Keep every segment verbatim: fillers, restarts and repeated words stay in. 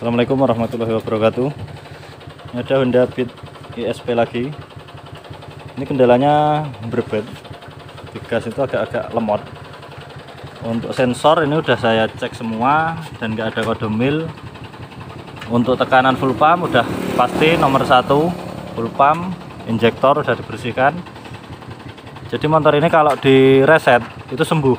Assalamualaikum warahmatullahi wabarakatuh. Ini ada Honda Beat E S P lagi. Ini kendalanya berbet, di gas itu agak-agak lemot. Untuk sensor ini udah saya cek semua dan nggak ada kode mil. Untuk tekanan full pump udah pasti nomor satu, full pump, injektor udah dibersihkan. Jadi motor ini kalau di reset itu sembuh.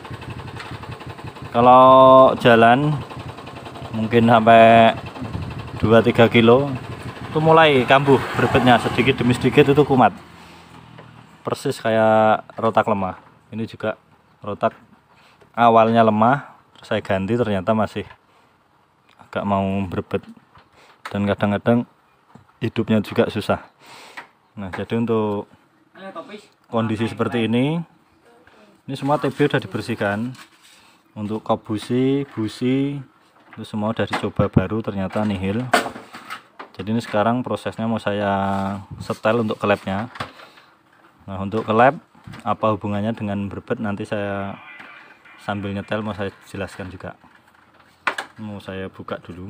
Kalau jalan mungkin sampai dua tiga kilo itu mulai kambuh berbetnya, sedikit demi sedikit itu kumat, persis kayak rotak lemah. Ini juga rotak awalnya lemah, saya ganti ternyata masih agak mau berbet dan kadang-kadang hidupnya juga susah. Nah, jadi untuk kondisi seperti ini ini semua T B udah dibersihkan. Untuk kop busi, busi itu semua udah dicoba baru, ternyata nihil. Jadi ini sekarang prosesnya mau saya setel untuk kelapnya. Nah, untuk kelap apa hubungannya dengan berbet nanti saya sambil nyetel mau saya jelaskan juga. Mau saya buka dulu.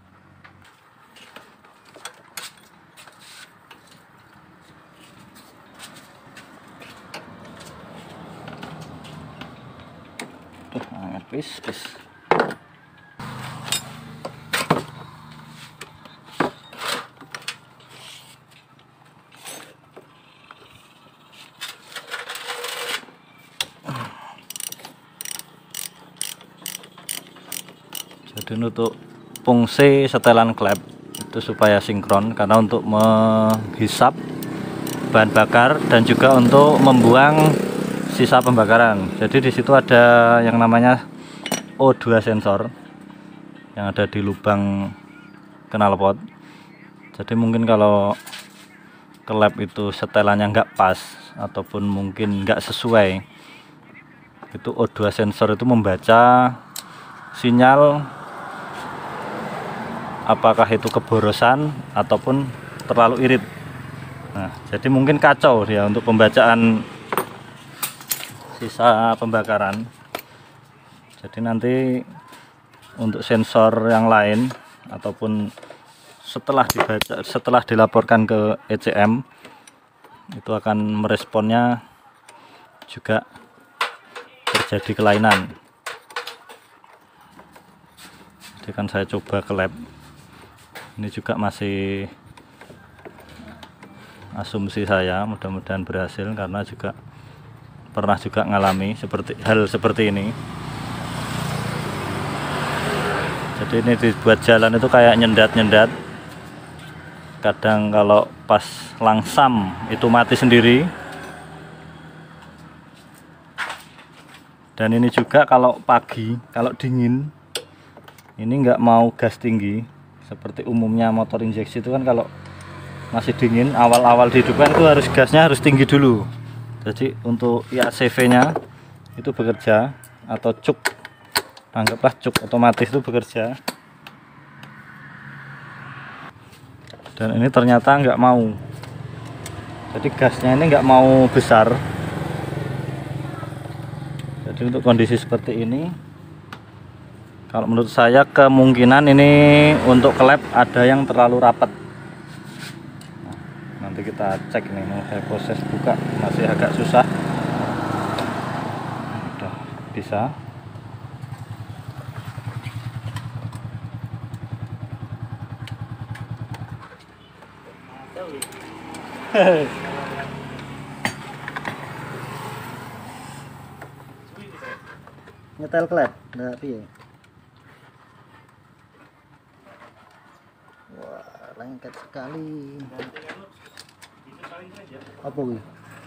Tuh, anget pis pis. Jadi untuk fungsi setelan klep itu supaya sinkron, karena untuk menghisap bahan bakar dan juga untuk membuang sisa pembakaran. Jadi di situ ada yang namanya O dua sensor yang ada di lubang knalpot. Jadi mungkin kalau klep itu setelannya nggak pas ataupun mungkin nggak sesuai, itu O dua sensor itu membaca sinyal apakah itu keborosan ataupun terlalu irit. Nah, jadi mungkin kacau dia untuk pembacaan sisa pembakaran. Jadi nanti untuk sensor yang lain ataupun setelah dibaca, setelah dilaporkan ke E C M, itu akan meresponnya juga terjadi kelainan. Jadi kan saya coba ke lab, ini juga masih asumsi saya, mudah-mudahan berhasil karena juga pernah juga ngalami seperti hal seperti ini. Jadi ini dibuat jalan itu kayak nyendat-nyendat, kadang kalau pas langsam itu mati sendiri. Dan ini juga kalau pagi, kalau dingin ini nggak mau gas tinggi. Seperti umumnya motor injeksi itu kan kalau masih dingin awal-awal dihidupkan itu harus gasnya harus tinggi dulu. Jadi untuk I A C V nya itu bekerja, atau cuk, anggaplah cuk otomatis itu bekerja, dan ini ternyata nggak mau. Jadi gasnya ini nggak mau besar. Jadi untuk kondisi seperti ini, kalau menurut saya kemungkinan ini untuk klep ada yang terlalu rapat. Nah, nanti kita cek nih, mau saya proses buka masih agak susah. Udah bisa. Nyetel klep, nggak piye. Wah, lengket sekali. Apa kuwi?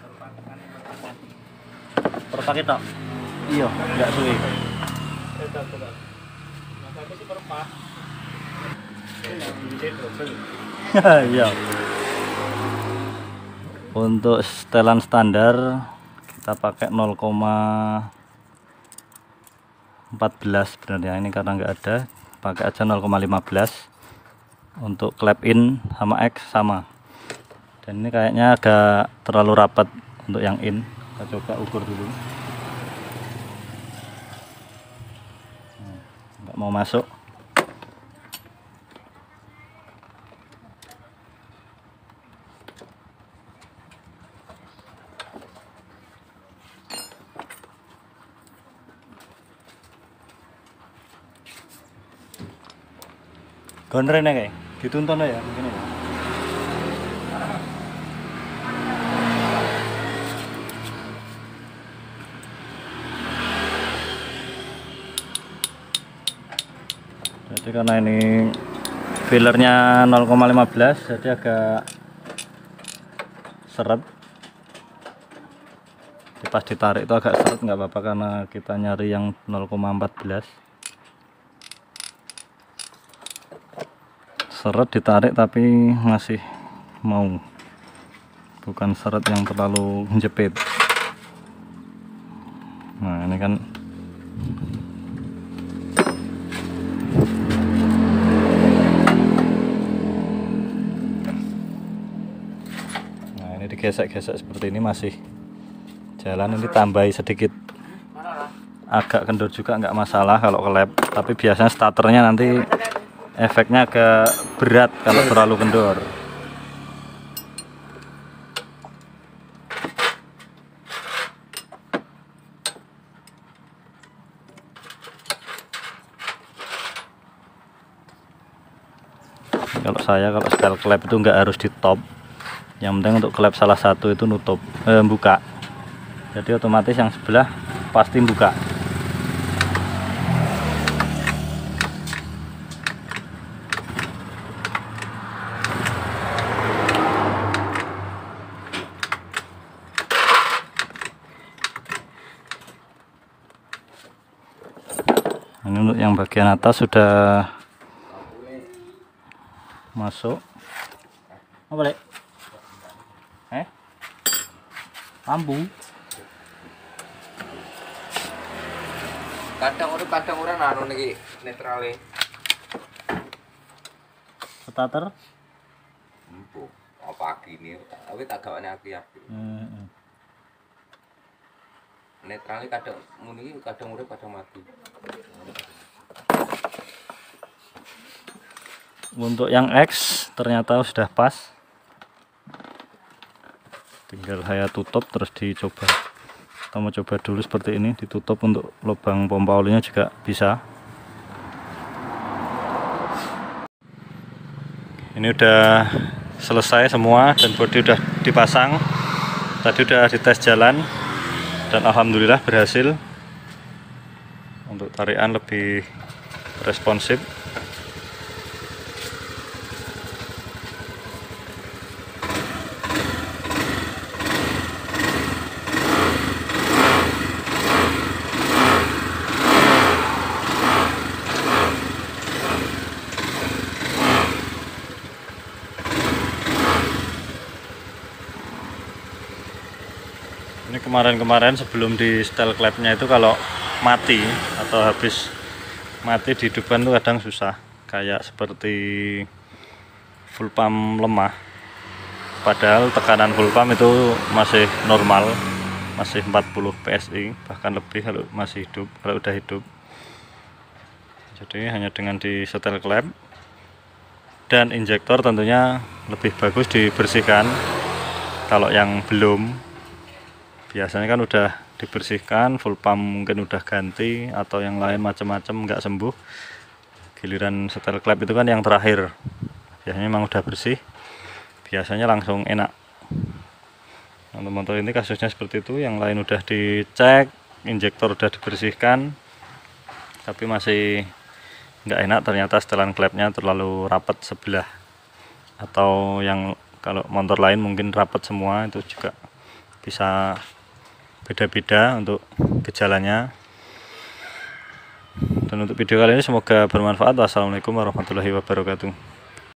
Perpaket tok. Iya, enggak suwe. Iya. Untuk setelan standar kita pakai nol koma empat belas sebenarnya, ini karena nggak ada, pakai aja nol koma lima belas. Untuk klep in sama X sama, dan ini kayaknya agak terlalu rapat untuk yang in. Kita coba ukur dulu. Nggak mau masuk. Gonrene kayak dituntun ya mungkin ya. Jadi karena ini fillernya nol koma lima belas jadi agak seret. Pas ditarik itu agak seret, nggak apa-apa karena kita nyari yang nol koma empat belas. Seret ditarik tapi masih mau, bukan seret yang terlalu menjepit. Nah ini kan nah ini digesek-gesek seperti ini masih jalan. Ini tambahi sedikit agak kendor juga nggak masalah kalau kelep, tapi biasanya starternya nanti efeknya agak berat kalau terlalu kendor. Kalau saya kalau style klep itu nggak harus di top, yang penting untuk klep salah satu itu nutup eh, buka, jadi otomatis yang sebelah pasti buka. Ini untuk yang bagian atas sudah masuk. Apa boleh? Eh? Lampu. Kadang orang kadang orang anu niki netrale. Starter. Empuk. Apa gini? Tapi tak gawane api-api. Hmm. Netrale kadang muni kadang urip kadang mati. Untuk yang X ternyata sudah pas, tinggal saya tutup terus dicoba. Kita mau coba dulu seperti ini, ditutup untuk lubang pompa olinya juga bisa. Ini udah selesai semua dan bodi udah dipasang. Tadi udah dites jalan dan alhamdulillah berhasil. Untuk tarikan lebih responsif. Ini kemarin-kemarin sebelum di setel klepnya itu kalau mati atau habis mati di depan tuh kadang susah, kayak seperti full pump lemah, padahal tekanan full pump itu masih normal, masih empat puluh P S I bahkan lebih kalau masih hidup, kalau udah hidup. Jadi hanya dengan di setel klep dan injektor tentunya lebih bagus dibersihkan. Kalau yang belum, biasanya kan udah dibersihkan, full pump mungkin udah ganti atau yang lain macam-macam nggak sembuh, giliran setel klep itu kan yang terakhir biasanya memang udah bersih, biasanya langsung enak. Untuk motor ini kasusnya seperti itu, yang lain udah dicek, injektor udah dibersihkan, tapi masih nggak enak, ternyata setelan klepnya terlalu rapat sebelah, atau yang kalau motor lain mungkin rapat semua, itu juga bisa beda-beda untuk gejalanya. Dan untuk video kali ini semoga bermanfaat. Wassalamualaikum warahmatullahi wabarakatuh.